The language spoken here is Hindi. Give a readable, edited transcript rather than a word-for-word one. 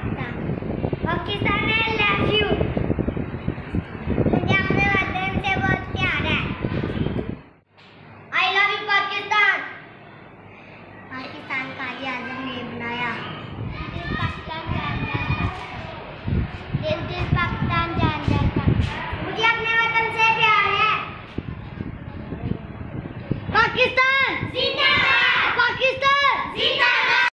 Pakistan I love you. मुझे अपने वतन से बहुत प्यार है। I love you Pakistan. Pakistan Qazi Azam ने बनाया। दिल दिल पाकिस्तान जान जान पाकिस्तान। मुझे अपने वतन से प्यार है। पाकिस्तान जिंदाबाद।